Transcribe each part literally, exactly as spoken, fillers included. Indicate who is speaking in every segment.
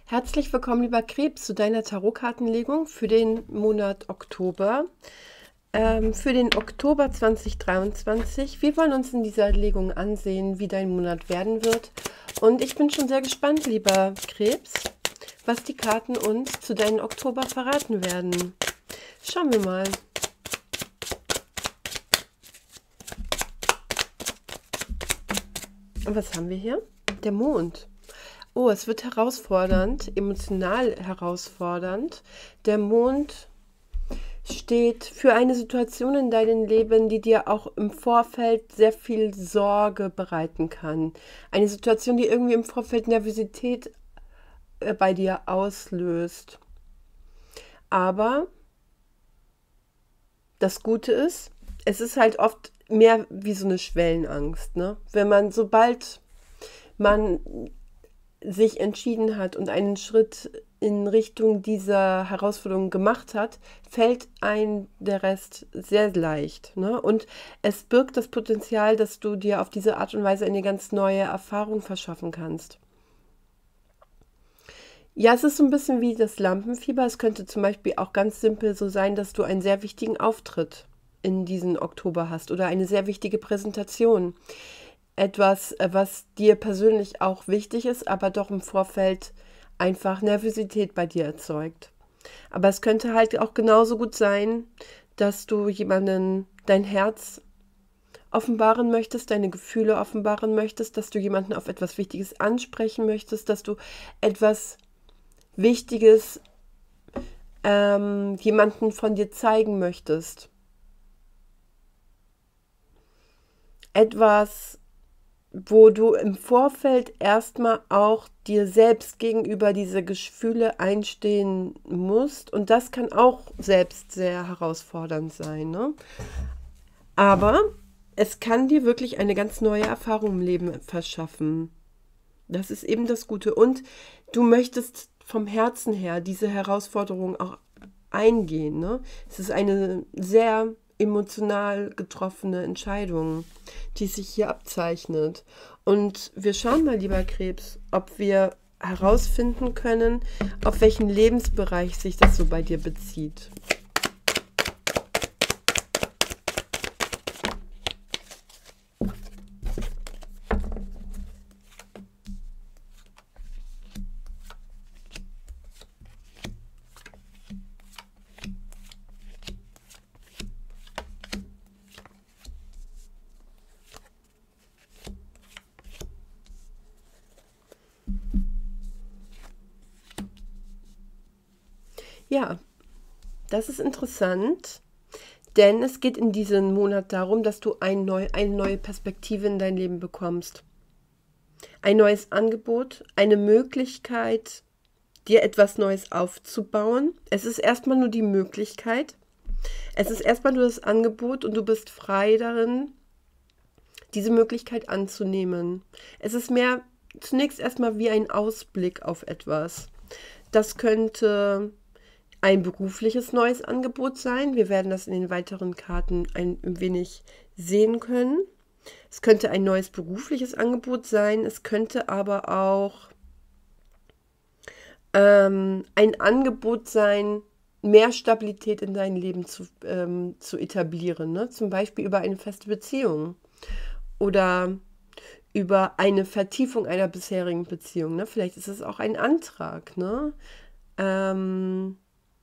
Speaker 1: Herzlich willkommen, lieber Krebs, zu deiner Tarotkartenlegung für den Monat Oktober. Ähm, für den Oktober zweitausenddreiundzwanzig. Wir wollen uns in dieser Legung ansehen, wie dein Monat werden wird. Und ich bin schon sehr gespannt, lieber Krebs, was die Karten uns zu deinem Oktober verraten werden. Schauen wir mal. Und was haben wir hier? Der Mond. Oh, es wird herausfordernd, emotional herausfordernd. Der Mond steht für eine Situation in deinem Leben, die dir auch im Vorfeld sehr viel Sorge bereiten kann. Eine Situation, die irgendwie im Vorfeld Nervosität äh, bei dir auslöst. Aber das Gute ist, es ist halt oft mehr wie so eine Schwellenangst, ne? Wenn man, sobald man sich entschieden hat und einen Schritt in Richtung dieser Herausforderung gemacht hat, fällt ein der Rest sehr leicht, ne? Und es birgt das Potenzial, dass du dir auf diese Art und Weise eine ganz neue Erfahrung verschaffen kannst. Ja, es ist so ein bisschen wie das Lampenfieber. Es könnte zum Beispiel auch ganz simpel so sein, dass du einen sehr wichtigen Auftritt in diesem Oktober hast oder eine sehr wichtige Präsentation. Etwas, äh, was dir persönlich auch wichtig ist, aber doch im Vorfeld einfach Nervosität bei dir erzeugt. Aber es könnte halt auch genauso gut sein, dass du jemanden dein Herz offenbaren möchtest, deine Gefühle offenbaren möchtest, dass du jemanden auf etwas Wichtiges ansprechen möchtest, dass du etwas Wichtiges ähm, jemanden von dir zeigen möchtest. Etwas, wo du im Vorfeld erstmal auch dir selbst gegenüber diese Gefühle einstehen musst. Und das kann auch selbst sehr herausfordernd sein, ne? Aber es kann dir wirklich eine ganz neue Erfahrung im Leben verschaffen. Das ist eben das Gute. Und du möchtest vom Herzen her diese Herausforderung auch eingehen, ne? Es ist eine sehr emotional getroffene Entscheidung, die sich hier abzeichnet. Und wir schauen mal, lieber Krebs, ob wir herausfinden können, auf welchen Lebensbereich sich das so bei dir bezieht. Ja, das ist interessant, denn es geht in diesem Monat darum, dass du ein neu, eine neue Perspektive in dein Leben bekommst. Ein neues Angebot, eine Möglichkeit, dir etwas Neues aufzubauen. Es ist erstmal nur die Möglichkeit. Es ist erstmal nur das Angebot und du bist frei darin, diese Möglichkeit anzunehmen. Es ist mehr zunächst erstmal wie ein Ausblick auf etwas. Das könnte ein berufliches neues Angebot sein. Wir werden das in den weiteren Karten ein wenig sehen können. Es könnte ein neues berufliches Angebot sein. Es könnte aber auch ähm, ein Angebot sein, mehr Stabilität in dein Leben zu, ähm, zu etablieren. Ne? Zum Beispiel über eine feste Beziehung oder über eine Vertiefung einer bisherigen Beziehung. Ne? Vielleicht ist es auch ein Antrag. Ne? Ähm,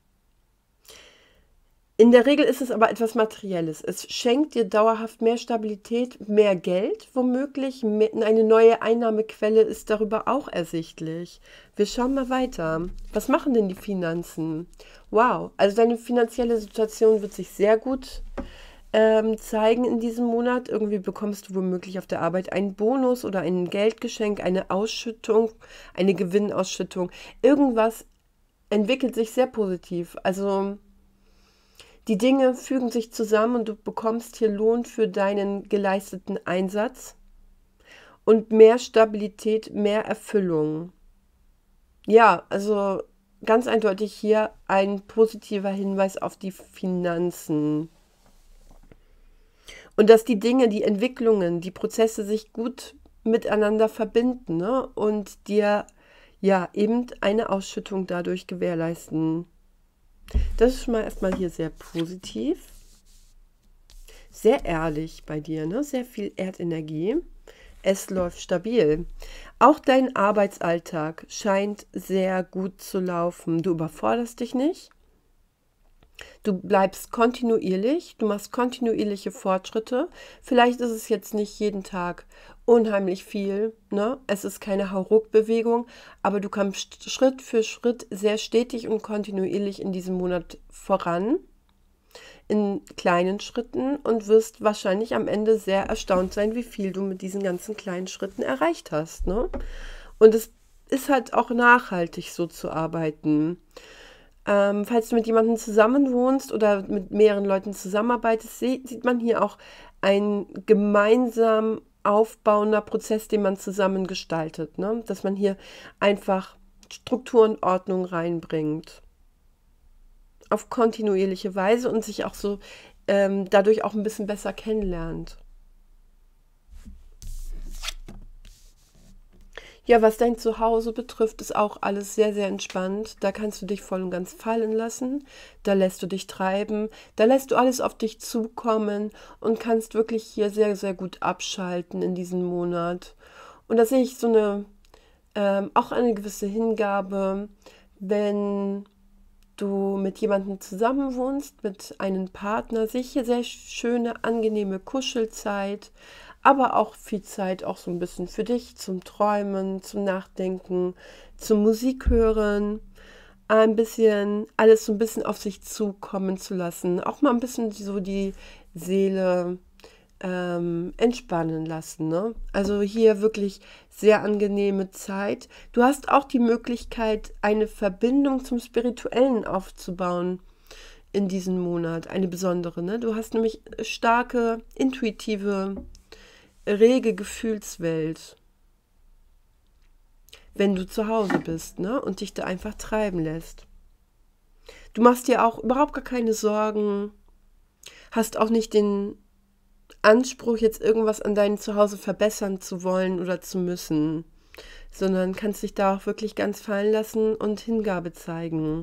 Speaker 1: In der Regel ist es aber etwas Materielles. Es schenkt dir dauerhaft mehr Stabilität, mehr Geld, womöglich. Eine neue Einnahmequelle ist darüber auch ersichtlich. Wir schauen mal weiter. Was machen denn die Finanzen? Wow, also deine finanzielle Situation wird sich sehr gut ähm, zeigen in diesem Monat. Irgendwie bekommst du womöglich auf der Arbeit einen Bonus oder ein Geldgeschenk, eine Ausschüttung, eine Gewinnausschüttung. Irgendwas entwickelt sich sehr positiv. Also die Dinge fügen sich zusammen und du bekommst hier Lohn für deinen geleisteten Einsatz und mehr Stabilität, mehr Erfüllung. Ja, also ganz eindeutig hier ein positiver Hinweis auf die Finanzen. Und dass die Dinge, die Entwicklungen, die Prozesse sich gut miteinander verbinden, ne? Und dir ja, eben eine Ausschüttung dadurch gewährleisten. Das ist schon mal erstmal hier sehr positiv. Sehr ehrlich bei dir, ne? Sehr viel Erdenergie. Es läuft stabil. Auch dein Arbeitsalltag scheint sehr gut zu laufen. Du überforderst dich nicht. Du bleibst kontinuierlich, du machst kontinuierliche Fortschritte. Vielleicht ist es jetzt nicht jeden Tag unheimlich viel, ne? Es ist keine Hauruck-Bewegung, aber du kommst Schritt für Schritt sehr stetig und kontinuierlich in diesem Monat voran, in kleinen Schritten und wirst wahrscheinlich am Ende sehr erstaunt sein, wie viel du mit diesen ganzen kleinen Schritten erreicht hast, ne? Und es ist halt auch nachhaltig so zu arbeiten. Ähm, falls du mit jemandem zusammen wohnst oder mit mehreren Leuten zusammenarbeitest, sie- sieht man hier auch ein gemeinsam aufbauender Prozess, den man zusammen gestaltet, ne? Dass man hier einfach Struktur und Ordnung reinbringt. Auf kontinuierliche Weise und sich auch so ähm, dadurch auch ein bisschen besser kennenlernt. Ja, was dein Zuhause betrifft, ist auch alles sehr, sehr entspannt. Da kannst du dich voll und ganz fallen lassen. Da lässt du dich treiben. Da lässt du alles auf dich zukommen und kannst wirklich hier sehr, sehr gut abschalten in diesem Monat. Und da sehe ich so eine, ähm, auch eine gewisse Hingabe, wenn du mit jemandem zusammen wohnst, mit einem Partner, sicher sehr schöne, angenehme Kuschelzeit, aber auch viel Zeit auch so ein bisschen für dich zum Träumen, zum Nachdenken, zum Musik hören, ein bisschen alles so ein bisschen auf sich zukommen zu lassen, auch mal ein bisschen so die Seele ähm, entspannen lassen, ne? Also hier wirklich sehr angenehme Zeit. Du hast auch die Möglichkeit, eine Verbindung zum Spirituellen aufzubauen in diesem Monat, eine besondere, ne? Du hast nämlich starke, intuitive, rege Gefühlswelt, wenn du zu Hause bist, ne? Und dich da einfach treiben lässt. Du machst dir auch überhaupt gar keine Sorgen, hast auch nicht den Anspruch, jetzt irgendwas an deinem Zuhause verbessern zu wollen oder zu müssen, sondern kannst dich da auch wirklich ganz fallen lassen und Hingabe zeigen.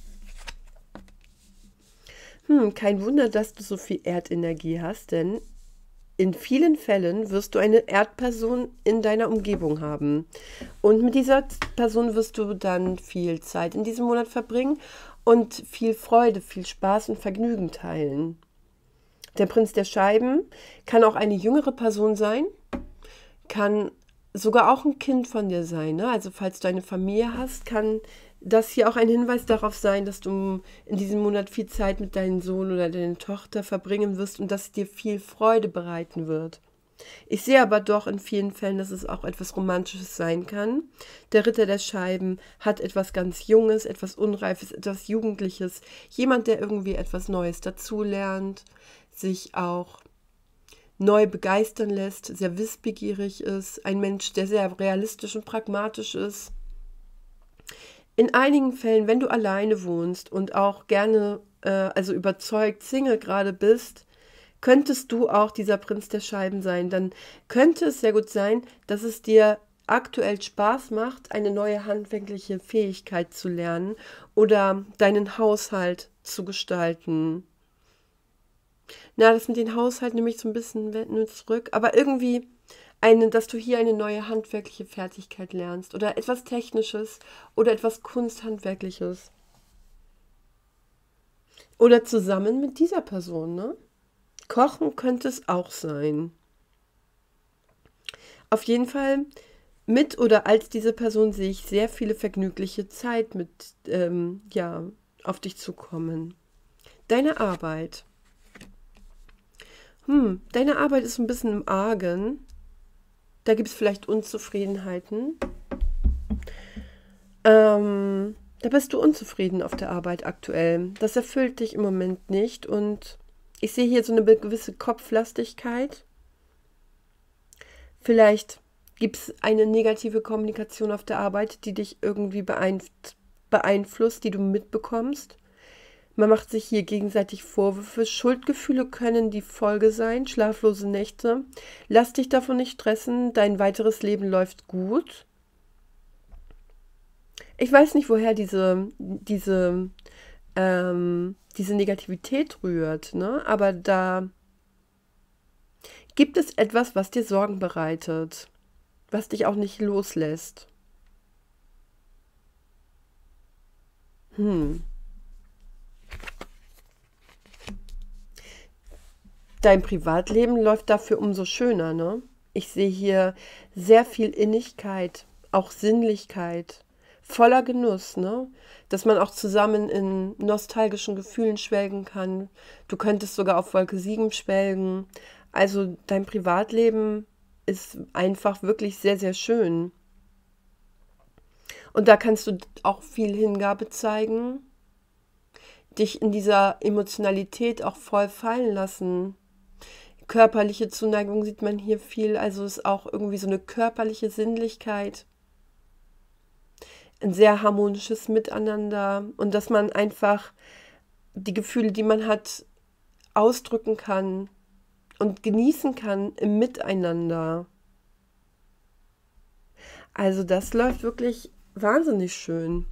Speaker 1: Hm, kein Wunder, dass du so viel Erdenergie hast, denn in vielen Fällen wirst du eine Erdperson in deiner Umgebung haben. Und mit dieser Person wirst du dann viel Zeit in diesem Monat verbringen und viel Freude, viel Spaß und Vergnügen teilen. Der Prinz der Scheiben kann auch eine jüngere Person sein, kann sogar auch ein Kind von dir sein, ne? Also falls du eine Familie hast, kann das hier auch ein Hinweis darauf sein, dass du in diesem Monat viel Zeit mit deinem Sohn oder deiner Tochter verbringen wirst und dass es dir viel Freude bereiten wird. Ich sehe aber doch in vielen Fällen, dass es auch etwas Romantisches sein kann. Der Ritter der Scheiben hat etwas ganz Junges, etwas Unreifes, etwas Jugendliches. Jemand, der irgendwie etwas Neues dazulernt, sich auch neu begeistern lässt, sehr wissbegierig ist. Ein Mensch, der sehr realistisch und pragmatisch ist. In einigen Fällen, wenn du alleine wohnst und auch gerne, äh, also überzeugt Single gerade bist, könntest du auch dieser Prinz der Scheiben sein. Dann könnte es sehr gut sein, dass es dir aktuell Spaß macht, eine neue handwerkliche Fähigkeit zu lernen oder deinen Haushalt zu gestalten. Na, das mit dem Haushalt nehme ich so ein bisschen nur zurück, aber irgendwie eine, dass du hier eine neue handwerkliche Fertigkeit lernst oder etwas Technisches oder etwas Kunsthandwerkliches. Oder zusammen mit dieser Person, ne? Kochen könnte es auch sein. Auf jeden Fall mit oder als diese Person sehe ich sehr viele vergnügliche Zeit mit, ähm, ja, auf dich zukommen. Deine Arbeit. Hm, deine Arbeit ist ein bisschen im Argen. Da gibt es vielleicht Unzufriedenheiten. Ähm, da bist du unzufrieden auf der Arbeit aktuell. Das erfüllt dich im Moment nicht und ich sehe hier so eine gewisse Kopflastigkeit. Vielleicht gibt es eine negative Kommunikation auf der Arbeit, die dich irgendwie beeinflusst, die du mitbekommst. Man macht sich hier gegenseitig Vorwürfe. Schuldgefühle können die Folge sein, schlaflose Nächte. Lass dich davon nicht stressen, dein weiteres Leben läuft gut. Ich weiß nicht, woher diese, diese, ähm, diese Negativität rührt, ne? Aber da gibt es etwas, was dir Sorgen bereitet, was dich auch nicht loslässt. Hm. Dein Privatleben läuft dafür umso schöner, ne? Ich sehe hier sehr viel Innigkeit, auch Sinnlichkeit, voller Genuss, ne? Dass man auch zusammen in nostalgischen Gefühlen schwelgen kann. Du könntest sogar auf Wolke sieben schwelgen. Also dein Privatleben ist einfach wirklich sehr, sehr schön. Und da kannst du auch viel Hingabe zeigen, dich in dieser Emotionalität auch voll fallen lassen. Körperliche Zuneigung sieht man hier viel, also ist auch irgendwie so eine körperliche Sinnlichkeit, ein sehr harmonisches Miteinander und dass man einfach die Gefühle, die man hat, ausdrücken kann und genießen kann im Miteinander. Also das läuft wirklich wahnsinnig schön.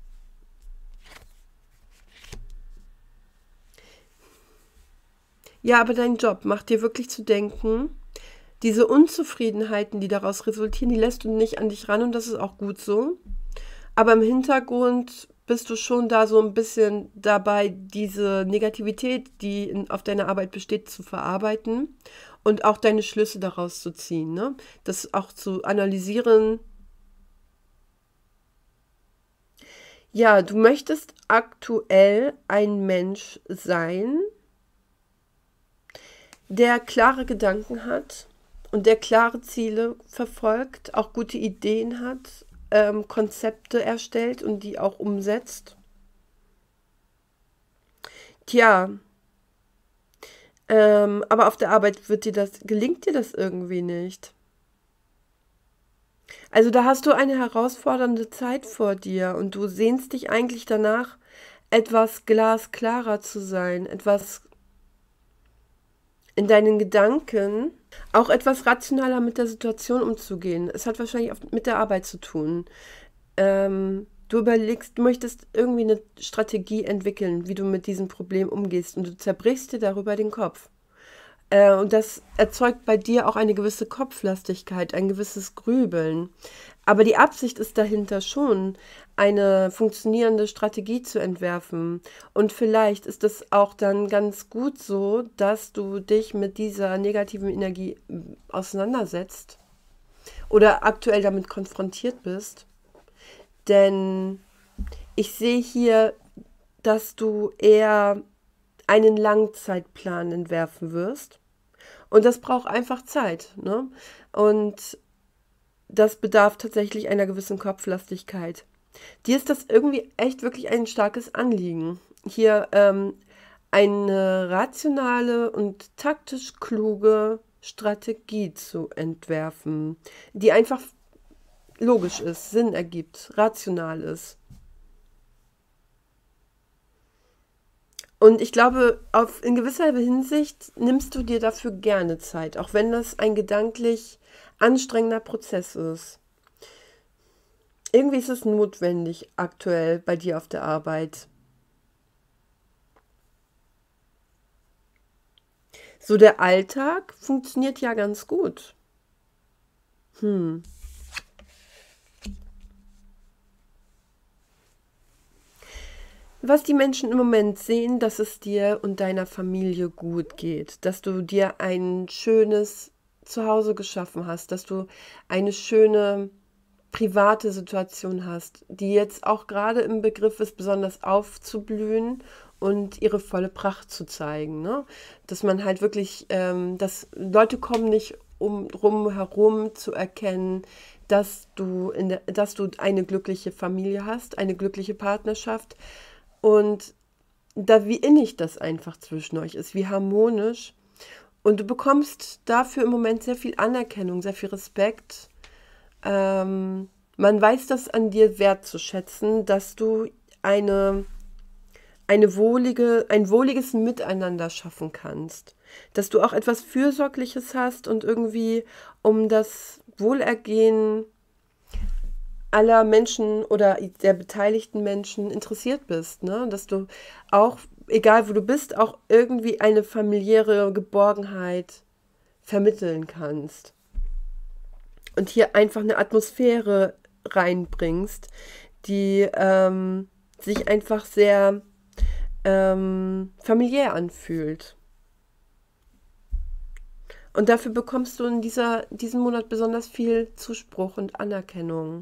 Speaker 1: Ja, aber dein Job macht dir wirklich zu denken. Diese Unzufriedenheiten, die daraus resultieren, die lässt du nicht an dich ran und das ist auch gut so. Aber im Hintergrund bist du schon da so ein bisschen dabei, diese Negativität, die in, auf deiner Arbeit besteht, zu verarbeiten und auch deine Schlüsse daraus zu ziehen, ne? Das auch zu analysieren. Ja, du möchtest aktuell ein Mensch sein, der klare Gedanken hat und der klare Ziele verfolgt, auch gute Ideen hat, ähm, Konzepte erstellt und die auch umsetzt. Tja, ähm, aber auf der Arbeit wird dir das, gelingt dir das irgendwie nicht. Also da hast du eine herausfordernde Zeit vor dir und du sehnst dich eigentlich danach, etwas glasklarer zu sein, etwas in deinen Gedanken auch etwas rationaler mit der Situation umzugehen. Es hat wahrscheinlich auch mit der Arbeit zu tun. Ähm, du überlegst, du möchtest irgendwie eine Strategie entwickeln, wie du mit diesem Problem umgehst und du zerbrichst dir darüber den Kopf. Äh, und das erzeugt bei dir auch eine gewisse Kopflastigkeit, ein gewisses Grübeln. Aber die Absicht ist dahinter schon, eine funktionierende Strategie zu entwerfen. Und vielleicht ist es auch dann ganz gut so, dass du dich mit dieser negativen Energie mm, auseinandersetzt oder aktuell damit konfrontiert bist. Denn ich sehe hier, dass du eher einen Langzeitplan entwerfen wirst. Und das braucht einfach Zeit, ne? Und das bedarf tatsächlich einer gewissen Kopflastigkeit. Dir ist das irgendwie echt wirklich ein starkes Anliegen, hier ähm, eine rationale und taktisch kluge Strategie zu entwerfen, die einfach logisch ist, Sinn ergibt, rational ist. Und ich glaube, auf, in gewisser Hinsicht nimmst du dir dafür gerne Zeit, auch wenn das ein gedanklich anstrengender Prozess ist. Irgendwie ist es notwendig aktuell bei dir auf der Arbeit. So der Alltag funktioniert ja ganz gut. Hm. Was die Menschen im Moment sehen, dass es dir und deiner Familie gut geht, dass du dir ein schönes Zuhause geschaffen hast, dass du eine schöne private Situation hast, die jetzt auch gerade im Begriff ist, besonders aufzublühen und ihre volle Pracht zu zeigen, ne? Dass man halt wirklich, ähm, dass Leute kommen nicht um drum herum zu erkennen, dass du in der, dass du eine glückliche Familie hast, eine glückliche Partnerschaft und da wie innig das einfach zwischen euch ist, wie harmonisch. Und du bekommst dafür im Moment sehr viel Anerkennung, sehr viel Respekt. Ähm, man weiß das an dir wertzuschätzen, dass du eine, eine wohlige, ein wohliges Miteinander schaffen kannst. Dass du auch etwas Fürsorgliches hast und irgendwie um das Wohlergehen aller Menschen oder der beteiligten Menschen interessiert bist, ne? Dass du auch, egal wo du bist, auch irgendwie eine familiäre Geborgenheit vermitteln kannst. Und hier einfach eine Atmosphäre reinbringst, die ähm, sich einfach sehr ähm, familiär anfühlt. Und dafür bekommst du in dieser, diesem Monat besonders viel Zuspruch und Anerkennung.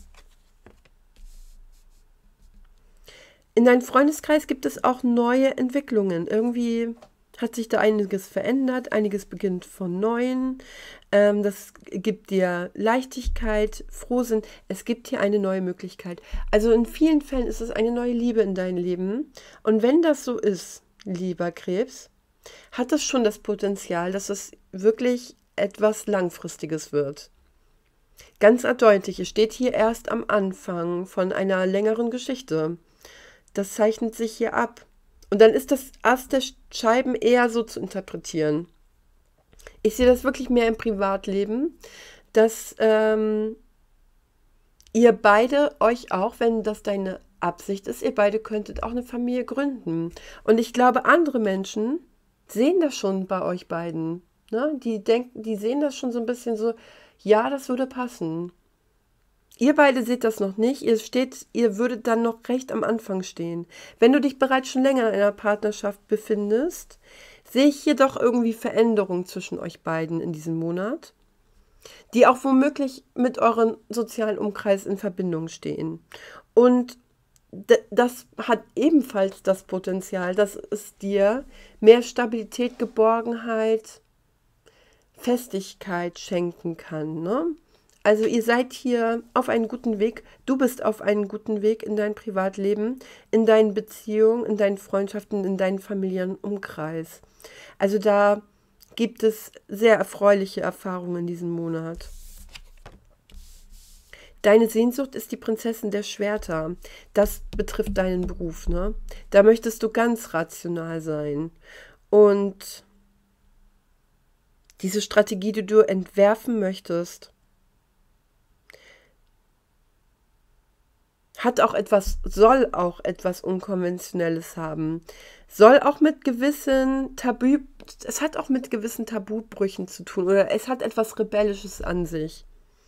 Speaker 1: In deinem Freundeskreis gibt es auch neue Entwicklungen. Irgendwie hat sich da einiges verändert, einiges beginnt von Neuem. Ähm, das gibt dir Leichtigkeit, Frohsinn. Es gibt hier eine neue Möglichkeit. Also in vielen Fällen ist es eine neue Liebe in deinem Leben. Und wenn das so ist, lieber Krebs, hat es schon das Potenzial, dass es wirklich etwas Langfristiges wird. Ganz eindeutig, es steht hier erst am Anfang von einer längeren Geschichte. Das zeichnet sich hier ab. Und dann ist das Ass der Scheiben eher so zu interpretieren. Ich sehe das wirklich mehr im Privatleben, dass ähm, ihr beide euch auch, wenn das deine Absicht ist, ihr beide könntet auch eine Familie gründen. Und ich glaube, andere Menschen sehen das schon bei euch beiden. Ne? Die denken, die sehen das schon so ein bisschen so, ja, das würde passen. Ihr beide seht das noch nicht, ihr steht, ihr würdet dann noch recht am Anfang stehen. Wenn du dich bereits schon länger in einer Partnerschaft befindest, sehe ich hier doch irgendwie Veränderungen zwischen euch beiden in diesem Monat, die auch womöglich mit eurem sozialen Umkreis in Verbindung stehen. Und das hat ebenfalls das Potenzial, dass es dir mehr Stabilität, Geborgenheit, Festigkeit schenken kann, ne? Also ihr seid hier auf einem guten Weg. Du bist auf einem guten Weg in dein Privatleben, in deinen Beziehungen, in deinen Freundschaften, in deinen Familienumkreis. Also da gibt es sehr erfreuliche Erfahrungen in diesem Monat. Deine Sehnsucht ist die Prinzessin der Schwerter. Das betrifft deinen Beruf, ne? Da möchtest du ganz rational sein. Und diese Strategie, die du entwerfen möchtest, hat auch etwas, soll auch etwas Unkonventionelles haben. Soll auch mit gewissen Tabu, es hat auch mit gewissen Tabubrüchen zu tun oder es hat etwas Rebellisches an sich.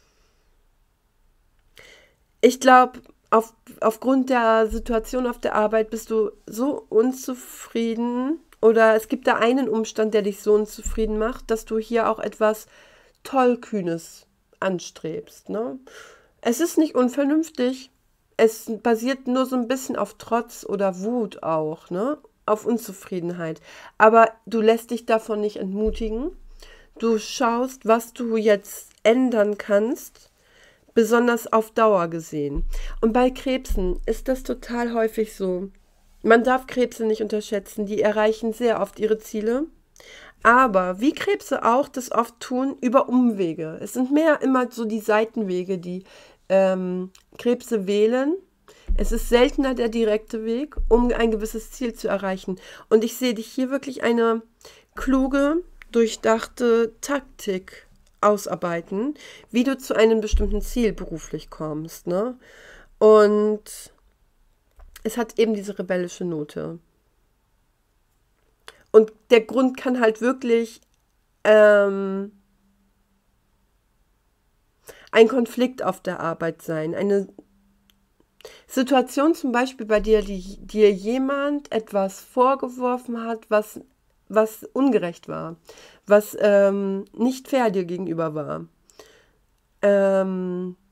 Speaker 1: Ich glaube, auf, aufgrund der Situation auf der Arbeit bist du so unzufrieden oder es gibt da einen Umstand, der dich so unzufrieden macht, dass du hier auch etwas Tollkühnes anstrebst, ne? Es ist nicht unvernünftig. Es basiert nur so ein bisschen auf Trotz oder Wut auch, ne? Auf Unzufriedenheit. Aber du lässt dich davon nicht entmutigen. Du schaust, was du jetzt ändern kannst, besonders auf Dauer gesehen. Und bei Krebsen ist das total häufig so. Man darf Krebse nicht unterschätzen, die erreichen sehr oft ihre Ziele. Aber wie Krebse auch das oft tun, über Umwege. Es sind mehr immer so die Seitenwege, die ähm, Krebse wählen. Es ist seltener der direkte Weg, um ein gewisses Ziel zu erreichen. Und ich sehe dich hier wirklich eine kluge, durchdachte Taktik ausarbeiten, wie du zu einem bestimmten Ziel beruflich kommst, ne? Und es hat eben diese rebellische Note. Und der Grund kann halt wirklich ähm, ein Konflikt auf der Arbeit sein. Eine Situation zum Beispiel, bei der die, dir jemand etwas vorgeworfen hat, was, was ungerecht war, was ähm, nicht fair dir gegenüber war. Ähm,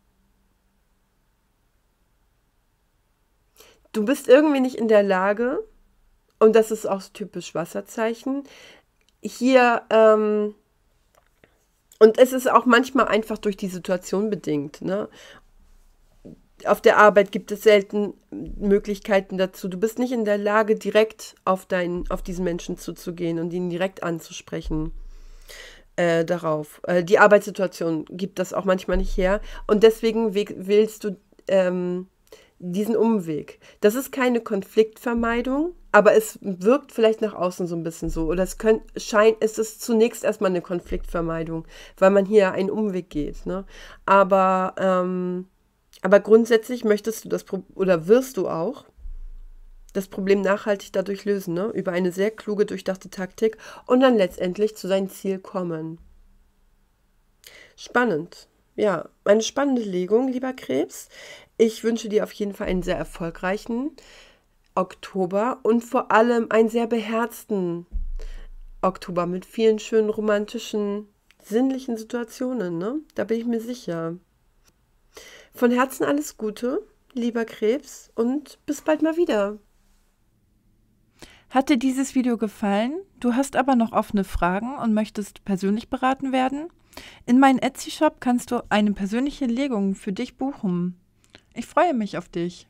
Speaker 1: du bist irgendwie nicht in der Lage, und das ist auch typisch Wasserzeichen, hier, ähm, und es ist auch manchmal einfach durch die Situation bedingt, ne? Auf der Arbeit gibt es selten Möglichkeiten dazu. Du bist nicht in der Lage, direkt auf, deinen, auf diesen Menschen zuzugehen und ihn direkt anzusprechen äh, darauf. Äh, die Arbeitssituation gibt das auch manchmal nicht her. Und deswegen wählst du ähm, diesen Umweg. Das ist keine Konfliktvermeidung, aber es wirkt vielleicht nach außen so ein bisschen so. Oder es, könnt, scheint, es ist zunächst erstmal eine Konfliktvermeidung, weil man hier einen Umweg geht, ne? Aber ähm, Aber grundsätzlich möchtest du das Pro oder wirst du auch das Problem nachhaltig dadurch lösen, ne? Über eine sehr kluge, durchdachte Taktik und dann letztendlich zu seinem Ziel kommen. Spannend. Ja, eine spannende Legung, lieber Krebs. Ich wünsche dir auf jeden Fall einen sehr erfolgreichen Oktober und vor allem einen sehr beherzten Oktober mit vielen schönen romantischen, sinnlichen Situationen, ne? Da bin ich mir sicher. Von Herzen alles Gute, lieber Krebs, und bis bald mal wieder.
Speaker 2: Hat dir dieses Video gefallen? Du hast aber noch offene Fragen und möchtest persönlich beraten werden? In meinem Etsy-Shop kannst du eine persönliche Legung für dich buchen. Ich freue mich auf dich.